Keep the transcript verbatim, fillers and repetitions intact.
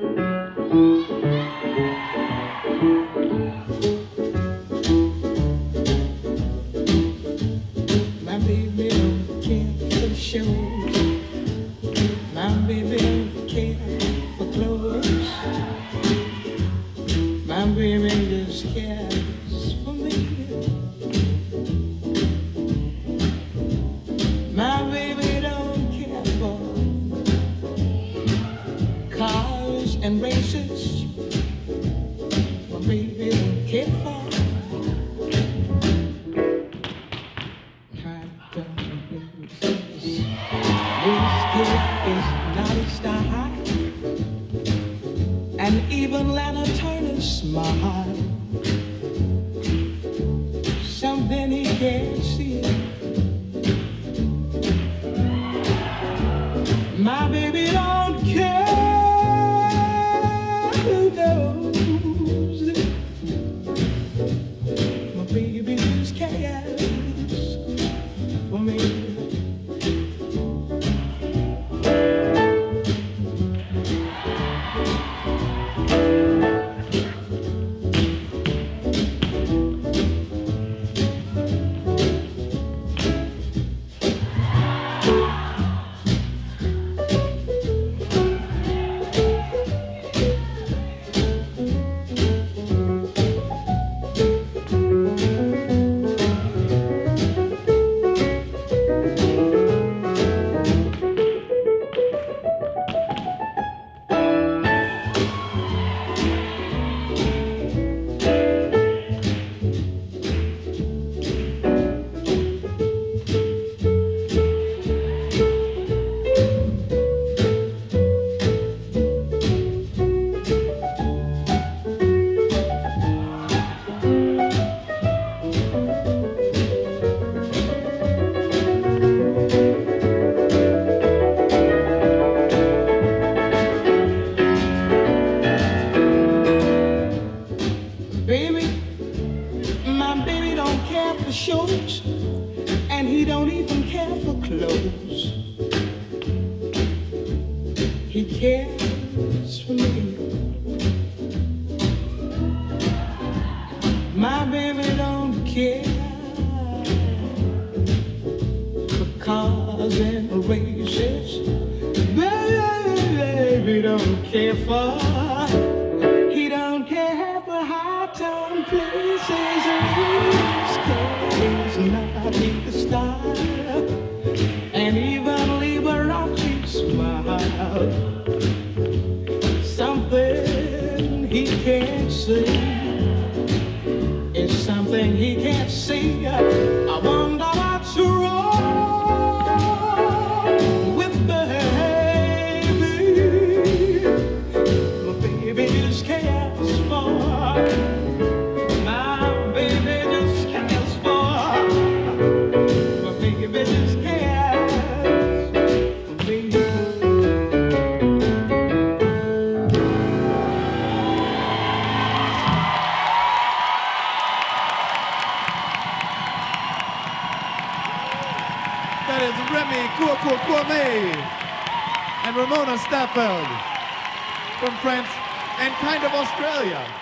My baby don't care for the shows. My baby don't care for clothes. My baby just cares for me. My baby don't care for cars and races. My baby don't care for and even Lana Turner's smile, something he can't see. My baby don't care who knows. My baby just cares for me. Baby, my baby don't care for shows, and he don't even care for clothes. He cares for me. My baby don't care for cars and races. Baby don't care for, he don't care for high-tone places. His clothes not his style, and even Liberace smile. Something he can't see is something he can't see. I wonder what's wrong with baby. My baby just cares for, my baby just cares for, my baby just cares for me. That is Remy Courcourt-Kwame and Ramona Staffeld from France and kind of Australia.